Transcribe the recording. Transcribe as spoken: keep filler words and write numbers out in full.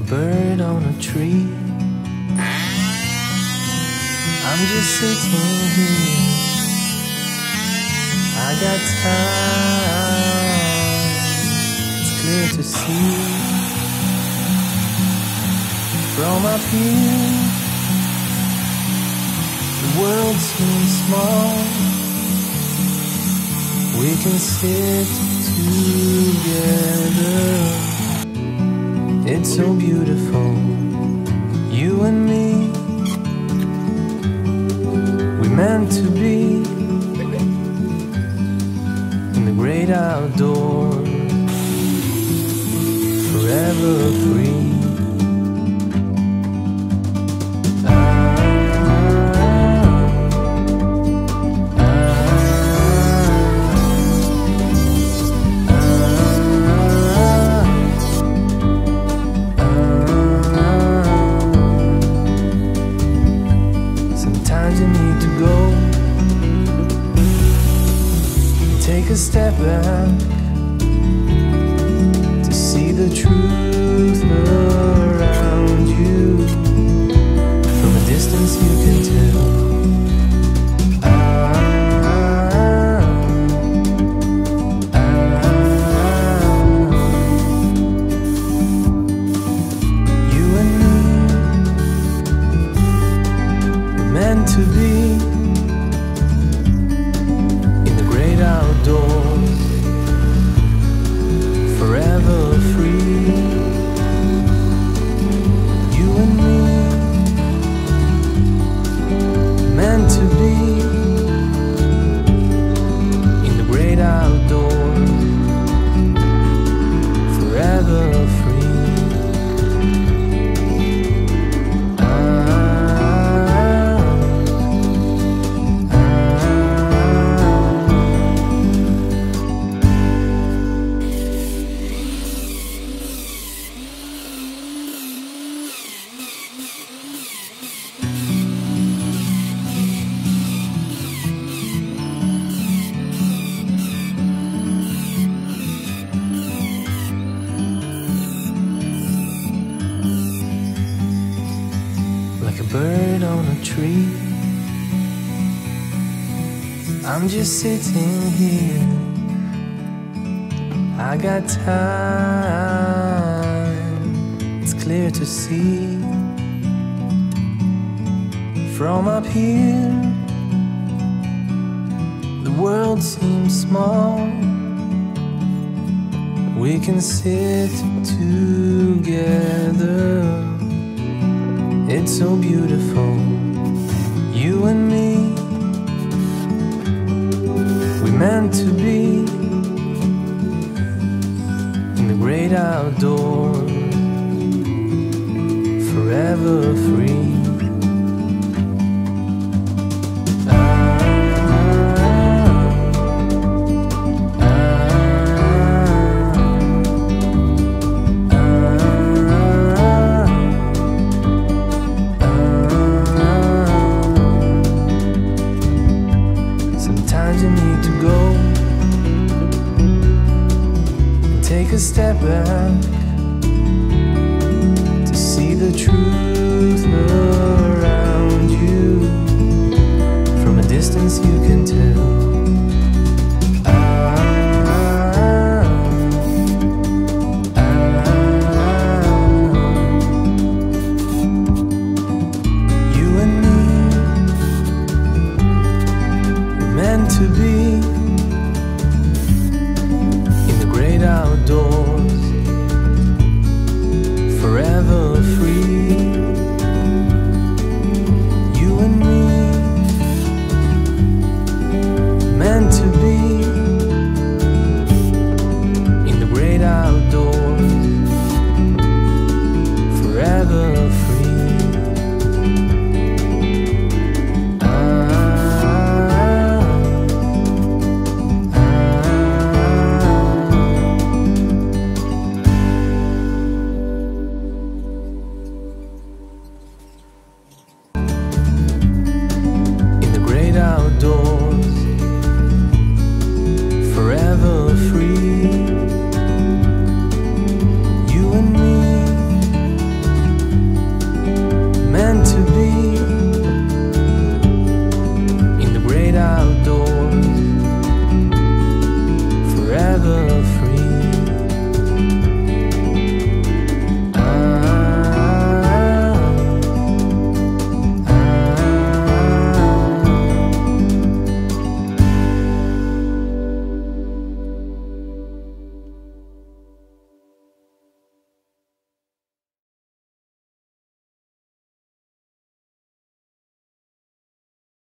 bird on a tree. I'm just sitting here. I got time, it's clear to see. From up here, the world seems small. We can sit together. It's so beautiful, you and me. We meant to be in the great outdoors, forever free. You need to go, take a step back to see the truth around you. From a distance you can tell. Ah, ah, you and me, we're meant to be in the great outdoors, forever free. You and me, meant to be in the great outdoors, forever free. Like a bird on a tree, I'm just sitting here. I got time, it's clear to see. From up here, the world seems small. We can sit together. It's so beautiful, you and me. We meant to be in the great outdoors, forever free. You need to go, take a step back to see the truth around you. From a distance you can tell. Ah, ah, you and me, we're meant to be in the great outdoors, forever free.